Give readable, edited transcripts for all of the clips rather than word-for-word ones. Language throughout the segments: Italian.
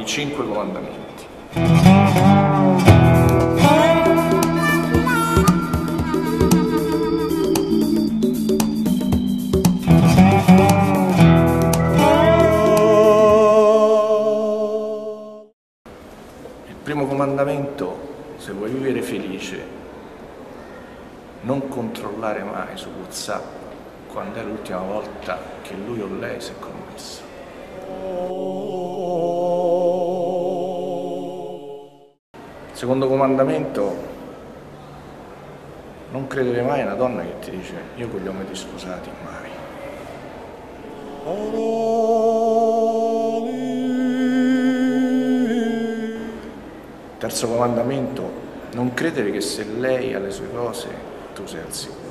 5 comandamenti. Il primo comandamento, se vuoi vivere felice, non controllare mai su WhatsApp quando è l'ultima volta che lui o lei si è connesso. Secondo comandamento, non credere mai a una donna che ti dice io con gli uomini sposati mai. Terzo comandamento, non credere che se lei ha le sue cose tu sei al sicuro.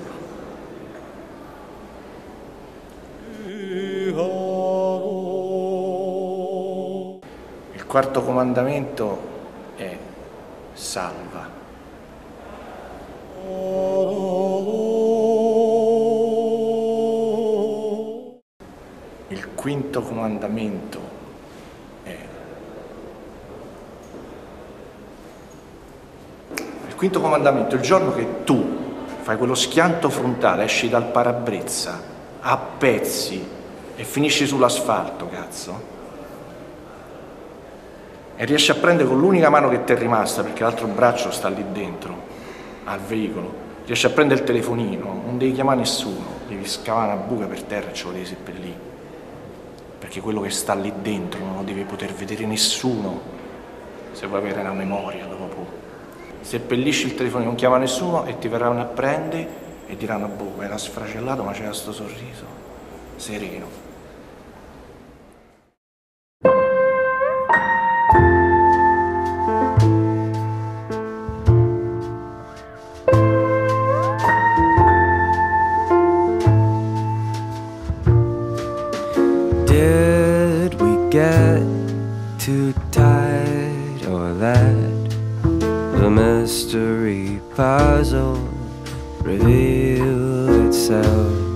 Il quarto comandamento è salva. Il quinto comandamento è il giorno che tu fai quello schianto frontale, esci dal parabrezza a pezzi e finisci sull'asfalto, cazzo, e riesci a prendere con l'unica mano che ti è rimasta, perché l'altro braccio sta lì dentro al veicolo, riesci a prendere il telefonino, non devi chiamare nessuno, devi scavare una buca per terra e ce lo devi seppellire, perché quello che sta lì dentro non lo deve poter vedere nessuno se vuoi avere una memoria dopo. Seppellisci il telefono, non chiama nessuno e ti verranno a prendere e diranno boh, era sfracellato ma c'era sto sorriso sereno. Did we get too tight or let the mystery puzzle reveal itself?